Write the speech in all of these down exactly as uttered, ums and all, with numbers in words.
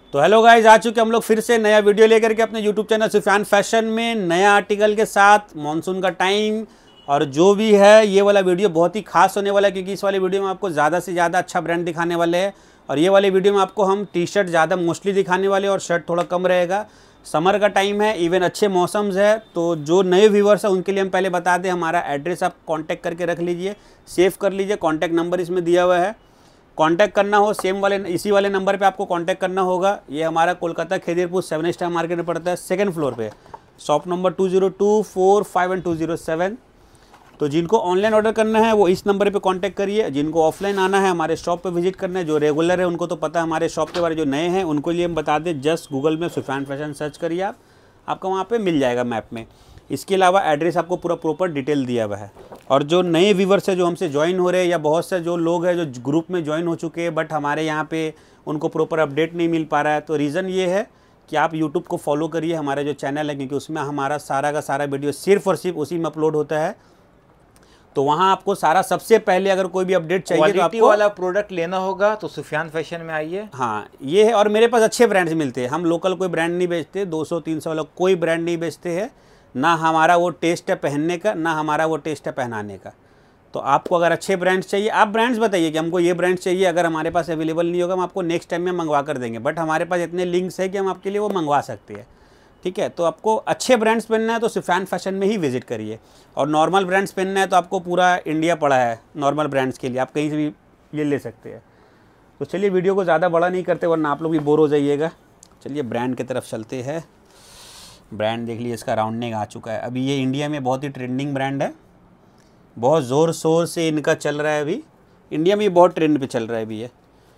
तो hello guys, आ चुके हम लोग फिर से नया वीडियो लेकर के अपने यूट्यूब चैनल सुफियान फैशन में नया आर्टिकल के साथ। मॉनसून का टाइम और जो भी है, ये वाला वीडियो बहुत ही खास होने वाला है क्योंकि इस वाले वीडियो में आपको ज़्यादा से ज़्यादा अच्छा ब्रांड दिखाने वाले हैं। और ये वाले वीडियो में आपको हम टी शर्ट ज़्यादा मोस्टली दिखाने वाले हैं और शर्ट थोड़ा कम रहेगा। समर का टाइम है, इवन अच्छे मौसम्स है, तो जो नए व्यूवर्स हैं उनके लिए हम पहले बता दें, हमारा एड्रेस आप कॉन्टैक्ट करके रख लीजिए, सेव कर लीजिए। कॉन्टैक्ट नंबर इसमें दिया हुआ है, कांटेक्ट करना हो सेम वाले इसी वाले नंबर पे आपको कांटेक्ट करना होगा। ये हमारा Kolkata Khidirpur seven star market में पड़ता है, सेकंड फ्लोर पे, shop number two zero two four five and two zero seven. तो जिनको ऑनलाइन ऑर्डर करना है वो इस नंबर पे कांटेक्ट करिए, जिनको ऑफलाइन आना है हमारे शॉप पे विजिट करना है, जो रेगुलर है उनको तो पता है हमारे शॉप के बारे, जो नए हैं उनको लिए हम बता दें, जस्ट गूगल में सुफियान फैशन सर्च करिए आप, आपको वहाँ पर मिल जाएगा मैप में। इसके अलावा एड्रेस आपको पूरा प्रॉपर डिटेल दिया हुआ है। और जो नए व्यूवर्स है जो हमसे ज्वाइन हो रहे हैं, या बहुत से जो लोग हैं जो ग्रुप में ज्वाइन हो चुके हैं बट हमारे यहाँ पे उनको प्रॉपर अपडेट नहीं मिल पा रहा है, तो रीज़न ये है कि आप यूट्यूब को फॉलो करिए, हमारा जो चैनल है, क्योंकि उसमें हमारा सारा का सारा वीडियो सिर्फ और सिर्फ उसी में अपलोड होता है। तो वहाँ आपको सारा सबसे पहले अगर कोई भी अपडेट चाहिए तो आपको वाला प्रोडक्ट लेना होगा तो सुफियान फैशन में आइए। हाँ, ये है। और मेरे पास अच्छे ब्रांड्स मिलते हैं, हम लोकल कोई ब्रांड नहीं बेचते, दो सौ तीन सौ वाला कोई ब्रांड नहीं बेचते हैं। ना हमारा वो टेस्ट है पहनने का, ना हमारा वो टेस्ट है पहनाने का। तो आपको अगर अच्छे ब्रांड्स चाहिए, आप ब्रांड्स बताइए कि हमको ये ब्रांड्स चाहिए, अगर हमारे पास अवेलेबल नहीं होगा हम आपको नेक्स्ट टाइम में मंगवा कर देंगे, बट हमारे पास इतने लिंक्स है कि हम आपके लिए वो मंगवा सकते हैं। ठीक है, तो आपको अच्छे ब्रांड्स पहनना है तो सुफियान फैशन में ही विजिट करिए, और नॉर्मल ब्रांड्स पहनना है तो आपको पूरा इंडिया पड़ा है नॉर्मल ब्रांड्स के लिए, आप कहीं से भी ये ले सकते हैं। तो चलिए वीडियो को ज़्यादा बड़ा नहीं करते वरना आप लोग भी बोर हो जाइएगा। चलिए ब्रांड की तरफ चलते हैं। ब्रांड देख लीजिए, इसका राउंडिंग आ चुका है। अभी ये इंडिया में बहुत ही ट्रेंडिंग ब्रांड है, बहुत ज़ोर शोर से इनका चल रहा है, अभी इंडिया में बहुत ट्रेंड पे चल रहा है अभी ये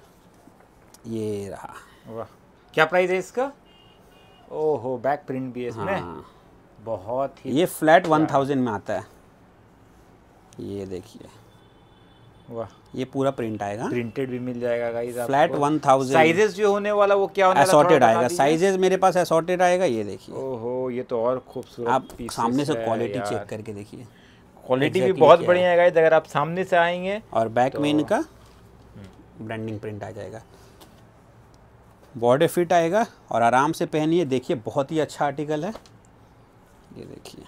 ये रहा। वाह, क्या प्राइस है इसका? ओहो, बैक प्रिंट भी है इसमें। हाँ, बहुत ही। ये फ्लैट वन थाउजेंड में आता है, ये देखिए। वाह, ये पूरा प्रिंट आएगा, प्रिंटेड भी मिल जाएगा गाइस आपको। Flat one thousand. साइजेस जो होने वाला वो क्या होने वाला? असॉर्टेड आएगा, साइजेस मेरे पास असॉर्टेड आएगा, ये देखिए। ओहो, ये तो और खूबसूरत। आप सामने से क्वालिटी चेक करके देखिए, क्वालिटी भी बहुत बढ़िया है गाइस अगर आप सामने से आएंगे। और बैक में इनका ब्रांडिंग प्रिंट आ जाएगा, बॉडी फिट आएगा और आराम से पहनिए। देखिए बहुत ही अच्छा आर्टिकल है, ये देखिए।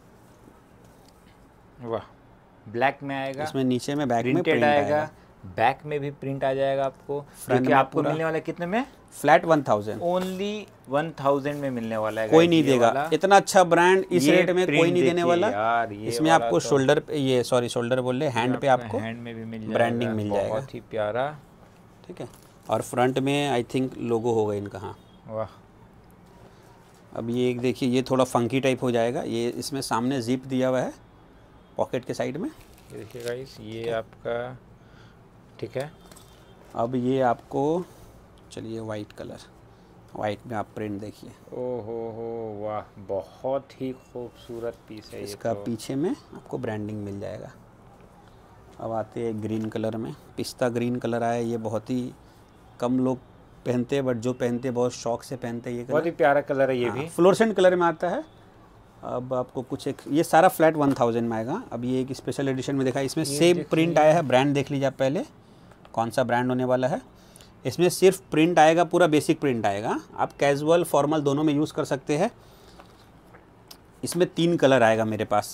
वाह, ब्लैक में आएगा, इसमें नीचे में बैक में प्रिंट आएगा, आएगा, बैक में भी प्रिंट आ जाएगा आपको। फ्रंट में आपको मिलने वाला कितने में? Flat one thousand, only one thousand में मिलने वाला है। कोई नहीं देगा इतना अच्छा ब्रांड इस रेट में, कोई नहीं देने वाला यार। इसमें आपको तो शोल्डर पे, ये सॉरी शोल्डर बोल रहे, हैंड पे आपको हैंड में भी मिल जाएगा, ब्रांडिंग मिल जाएगा, बहुत ही प्यारा। ठीक है, और फ्रंट में आई थिंक लोगो होगा इनका। हाँ, वाह। अब ये एक देखिए, ये थोड़ा फंकी टाइप हो जाएगा, ये इसमें सामने जिप दिया हुआ है पॉकेट के साइड में, ये देखिए गाइस, ये आपका ठीक है। अब ये आपको, चलिए वाइट कलर, वाइट में आप प्रिंट देखिए। ओहो हो, वाह, बहुत ही खूबसूरत पीस है। इसका तो पीछे में आपको ब्रांडिंग मिल जाएगा। अब आते हैं ग्रीन कलर में, पिस्ता ग्रीन कलर आया, ये बहुत ही कम लोग पहनते हैं बट जो पहनते हैं बहुत शौक से पहनते हैं। ये बहुत ही प्यारा कलर है, ये भी फ्लोरेसेंट कलर में आता है। अब आपको कुछ एक, ये सारा फ्लैट वन थाउजेंड में आएगा। अब ये एक स्पेशल एडिशन में देखा, इसमें सेम प्रिंट आया है, ब्रांड देख लीजिए आप पहले कौन सा ब्रांड होने वाला है। इसमें सिर्फ प्रिंट आएगा, पूरा बेसिक प्रिंट आएगा, आप कैजुअल फॉर्मल दोनों में यूज़ कर सकते हैं। इसमें तीन कलर आएगा मेरे पास,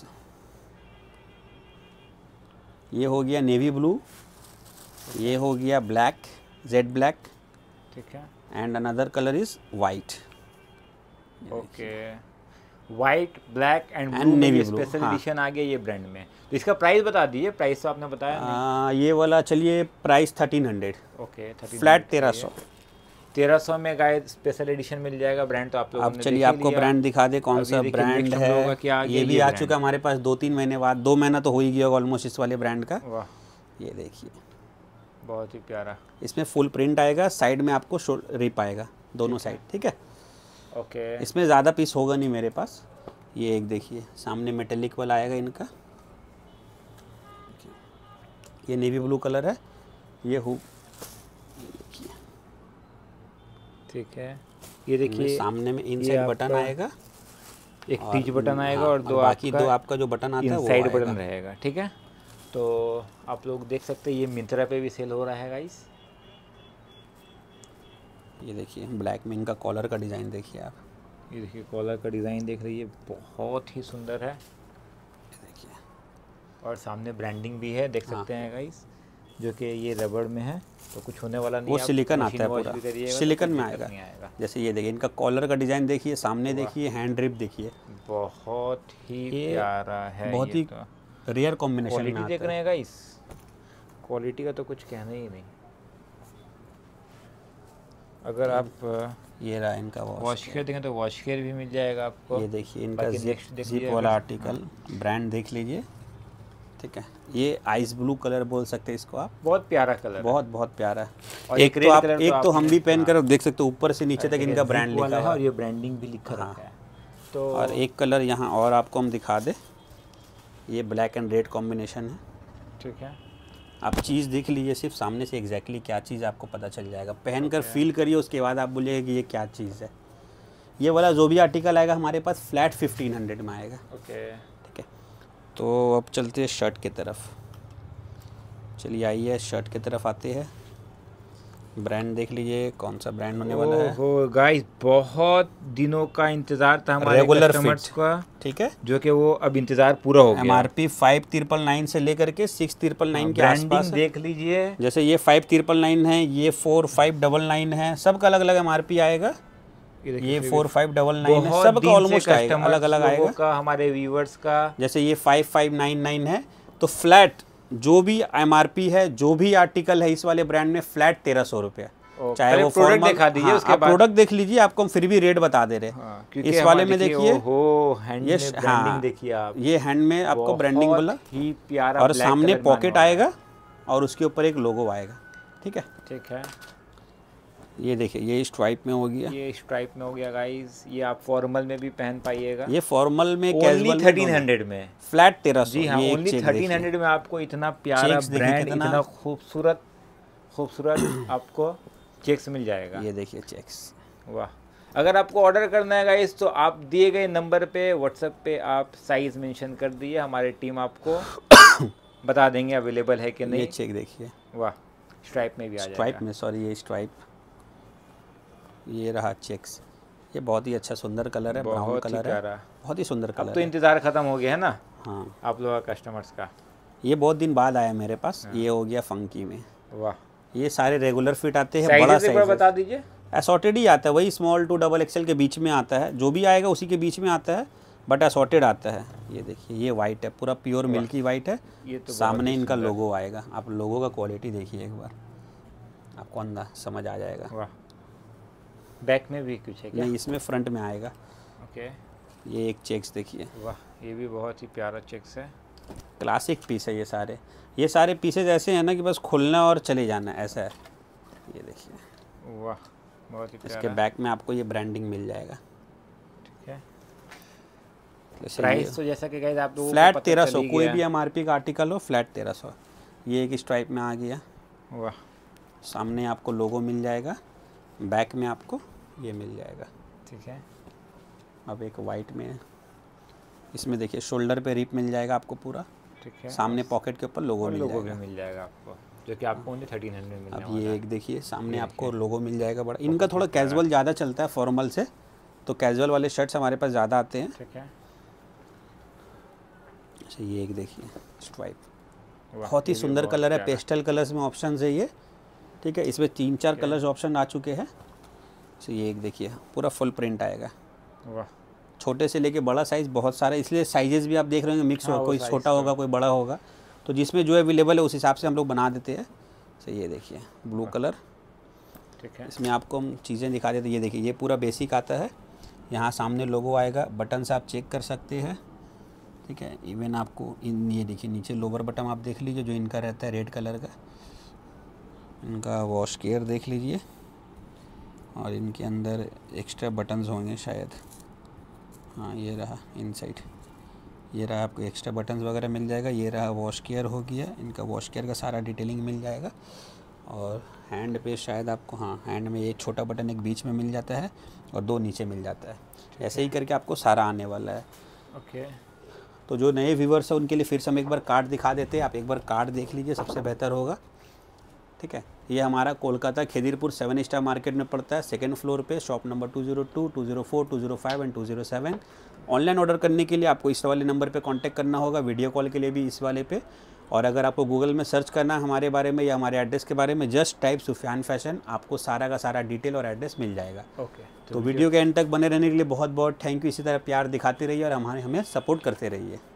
ये हो गया नेवी ब्लू, ये हो गया ब्लैक, जेड ब्लैक, ठीक है, and another colour is white. Okay, white, black and navy blue, special edition आ गया ये ब्रांड में। तो इसका प्राइस बता दीजिए, प्राइस तो आपने बताया नहीं। आ, ये वाला चलिए price thirteen hundred, okay, flat तेरह सौ तेरह सौ में गाइस स्पेशल एडिशन मिल जाएगा। ब्रांड तो आप लोगों ने, अब चलिए आपको ब्रांड दिखा दे कौन सा ब्रांड है। ये भी आ चुका हमारे पास दो तीन महीने बाद, दो महीना तो हो ही गया ऑलमोस्ट इस वाले ब्रांड का। वाह, ये देखिए, बहुत ही प्यारा। इसमें फुल प्रिंट आएगा, साइड में आपको रिप आएगा दोनों साइड, ठीक है। ओके, इसमें ज़्यादा पीस होगा नहीं मेरे पास। ये एक देखिए सामने मेटेलिक वाला आएगा इनका, ये नेवी ब्लू कलर है, ये हुक, ठीक है। ये देखिए सामने में इनसाइड बटन आएगा, एक टीच बटन आएगा और दो बाकी दो आपका जो बटन आता है वो साइड बटन रहेगा, ठीक है। तो आप लोग देख सकते हैं ये मिंत्रा पे भी सेल हो रहा है गाइस। ये देखिए ब्लैक में इनका कॉलर का डिज़ाइन देखिए आप, ये देखिए कॉलर का डिज़ाइन देख रही है, बहुत ही सुंदर है। ये देखिए और सामने ब्रांडिंग भी है, देख हाँ। सकते हैं गाइस, जो कि ये रबड़ में है तो कुछ होने वाला नहीं वो है। आप सिलिकन मशीन आता है वॉश पूरा, भी करिएगा तो सिलिकन कोई में दिक्कत आएगा। नहीं आएगा। जैसे ये देखिए इनका कॉलर का डिज़ाइन देखिए, सामने देखिए हैंड रिप देखिए, बहुत ही ये प्यारा है। बहुत ये ही तो रेयर कॉम्बिनेशन में क्वालिटी आता देख है। रहे हैं गाइस, क्वालिटी का तो कुछ कहना ही नहीं। अगर आप ये रहा इनका वॉश वॉश केयर देखें तो वॉश केयर भी मिल जाएगा आपको। ये देखिए इनका बाकी जिप next देख जिप लीजिए वाला अगर- आर्टिकल, ब्रांड देख लीजिए, ठीक है। ये आइस ब्लू कलर बोल सकते हैं इसको आप, बहुत प्यारा कलर बहुत बहुत प्यारा है। और एक एक तो red आप कलर तो एक तो हम आपने- भी पहन हाँ। कर देख सकते हो, ऊपर से नीचे तक इनका Zip ब्रांड वाला लिखा है हुआ और है। ये ब्रांडिंग भी लिखा हाँ। रखा है। तो और एक कलर यहाँ और आपको हम दिखा दे, ये ब्लैक एंड रेड कॉम्बिनेशन है, ठीक है, आप चीज़ देख लीजिए सिर्फ सामने से एग्जैक्टली क्या चीज़ आपको पता चल जाएगा। पहन कर फील करिए, उसके बाद आप बोलिएगा कि ये क्या चीज़ है। ये वाला जो भी आर्टिकल आएगा हमारे पास फ्लैट फिफ्टीन हंड्रेड में आएगा, ओके। ठीक है। तो अब चलते हैं शर्ट की तरफ, चलिए आइए शर्ट की तरफ आते हैं। ब्रांड देख लीजिए कौन सा ब्रांड होने वाला है। ओहो गाइस, बहुत दिनों का इंतजार था हमारे Regular कस्टमर्स fit। का, ठीक है। जो कि वो अब इंतजार पूरा हो एम गया। R P five triple nine से लेकर के सिक्स ट्रिपल नाइन के ब्रांडिंग आसपास है। देख लीजिए, जैसे ये फाइव ट्रिपल नाइन है, ये फोर फाइव डबल नाइन है, सबका अलग अलग एम आर पी आएगा। ये फोर फाइव डबल नाइन है, बहुत सबका दिन से ऑलमोस्ट आएगा, कस्टमर्स अलग अलग लोगों आएगा। का, हमारे व्यूवर्स का। जैसे ये फाइव फाइव नाइन नाइन है, तो फ्लैट जो भी एम आर पी है, जो भी आर्टिकल है इस वाले ब्रांड में, फ्लैट तेरह सौ रुपये। चाहे वो प्रोडक्ट formal- दिखा दीजिए, हाँ, उसके आप बाद प्रोडक्ट देख लीजिए, आपको हम फिर भी रेट बता दे रहे हैं। हाँ, क्योंकि इस वाले में हमारे देखिए, ओहो, हैंड ये में हाँ, ब्रांडिंग देखिए आप, ये हैंड में आपको ब्रांडिंग बहुत बोला, ही प्यारा और black सामने कलर पॉकेट मानो है। आएगा और उसके ऊपर एक लोगो आएगा, ठीक है। ठीक है, ये देखिए ये स्ट्राइप में हो गया, ये स्ट्राइप में हो गया गाइस। ये आप फॉर्मल में भी पहन पाइएगा, ये फॉर्मल में, ओनली कैजुअल में, थर्टीन हंड्रेड में। फ्लैट तेरह सौ। जी हाँ, ये एक ओनली चेक थर्टीन देखिए, हंड्रेड में आपको इतना प्यारा चेक्स देखिए ब्रांड, कितना- इतना खूबसूरत खूबसूरत आपको चेक्स मिल जाएगा। ये देखिए चेक्स। वाह। अगर आपको ऑर्डर करना है गाइस, तो आप दिए गए नंबर पे व्हाट्सएप पे आप साइज़ मेंशन कर दिए, हमारी टीम आपको बता देंगे अवेलेबल है कि ये नहीं। चेक देखिए, वाह, स्ट्राइप में भी आ जाएगा। स्ट्राइप में, सॉरी ये स्ट्राइप, ये रहा चेक्स। ये बहुत ही अच्छा सुंदर कलर है, ब्राउन बहुत ही कलर है, प्यारा। बहुत ही सुंदर अब कलर तो है। इंतज़ार ख़त्म हो गया है ना हाँ, आप लोगों का, कस्टमर्स का। ये बहुत दिन बाद आया मेरे पास। ये हो गया फंकी में, वाह। ये सारे रेगुलर फिट आते हैं, बड़ा साइज़ एक बार साइज बता दीजिए। असॉर्टेड ही आता है, वही स्मॉल टू डबल एक्सएल के बीच में आता है, जो भी आएगा उसी के बीच में आता है, बट असॉर्टेड आता है। ये देखिए ये वाइट है, पूरा प्योर मिल्की वाइट है, ये तो सामने बहुत ही इनका सुंदर। लोगो आएगा। आप लोगो का क्वालिटी देखिए एक बार, आपको अंदाज समझ आ जाएगा। वाह। बैक में भी कुछ है क्या? नहीं, इसमें फ्रंट में आएगा। ओके। ये एक चेक्स देखिए, वाह, ये भी बहुत ही प्यारा चेक्स है। क्लासिक पीस है ये सारे। ये सारे पीसेज ऐसे हैं ना कि बस खुलना और चले जाना, ऐसा है। ये देखिए, वाह, बहुत ही इसके प्यारा। बैक में आपको ये ब्रांडिंग मिल जाएगा। ठीक है। जैसे प्राइस ये तो जैसा कि गाइस आप लोगों को फ्लैट पता तेरह चल सौ ही कोई गया। भी एम आर पी का आर्टिकल हो, फ्लैट तेरह सौ। ये एक स्ट्राइप में आ गया, वाह, सामने आपको लोगो मिल जाएगा, बैक में आपको ये मिल जाएगा। ठीक है। अब एक वाइट में है, इसमें देखिए शोल्डर पे रिप मिल जाएगा आपको पूरा, ठीक है। सामने पॉकेट के ऊपर लोगो और मिल लोगो भी जाएगा। मिल जाएगा आपको, जो कि आपको ओनली थर्टीन हंड्रेड मिलने अब वाला ये है। एक देखिए सामने ये आपको देखिए। लोगो मिल जाएगा बड़ा। इनका थोड़ा कैजुअल ज़्यादा चलता है फॉर्मल से, तो कैजुअल वाले शर्ट्स हमारे पास ज़्यादा आते हैं। ठीक है। अच्छा ये एक देखिए स्ट्राइप, वाह, बहुत ही ये भी सुंदर बहुत कलर है, प्यारा। पेस्टल कलर्स में ऑप्शन है ये, ठीक है। इसमें तीन चार कलर्स ऑप्शन आ चुके हैं। तो ये एक देखिए पूरा फुल प्रिंट आएगा, वाह, छोटे से लेके बड़ा साइज़ बहुत सारा, इसलिए साइजेस भी आप देख रहे होंगे मिक्स हाँ, हो, वो कोई size छोटा तो- होगा कोई बड़ा होगा, तो जिसमें जो अवेलेबल है उस हिसाब से हम लोग बना देते हैं। तो ये देखिए ब्लू कलर, ठीक है। इसमें आपको हम चीज़ें दिखा देते हैं। ये देखिए ये पूरा बेसिक आता है, यहाँ सामने लोगो आएगा, बटन से आप चेक कर सकते हैं, ठीक है। इवन आपको इन ये देखिए नीचे लोअर बटन आप देख लीजिए जो इनका रहता है रेड कलर का, इनका वॉश केयर देख लीजिए, और इनके अंदर एक्स्ट्रा बटन्स होंगे शायद, हाँ ये रहा इनसाइड, ये रहा आपको एक्स्ट्रा बटन्स वगैरह मिल जाएगा। ये रहा वॉश केयर हो गया, इनका वॉश केयर का सारा डिटेलिंग मिल जाएगा। और हैंड पे शायद आपको, हाँ हैंड में एक छोटा बटन एक बीच में मिल जाता है और दो नीचे मिल जाता है, ऐसे ही करके आपको सारा आने वाला है। ओके। तो जो नए व्यूवर्स हैं उनके लिए फिर से हम एक बार कार्ड दिखा देते हैं, आप एक बार कार्ड देख लीजिए, सबसे बेहतर होगा। ठीक है। ये हमारा Kolkata Khidirpur seven star market में पड़ता है, सेकंड फ्लोर पे, shop number two zero two, two zero four, two zero five and two zero seven. Online order करने के लिए आपको इस वाले नंबर पे कांटेक्ट करना होगा, वीडियो कॉल के लिए भी इस वाले पे। और अगर आपको गूगल में सर्च करना है हमारे बारे में या हमारे एड्रेस के बारे में, जस्ट टाइप सुफियान फैशन, आपको सारा का सारा डिटेल और एड्रेस मिल जाएगा। ओके, तो वीडियो के एंड तक बने रहने के लिए बहुत बहुत थैंक यू। इसी तरह प्यार दिखाते रहिए और हमारे हमें सपोर्ट करते रहिए।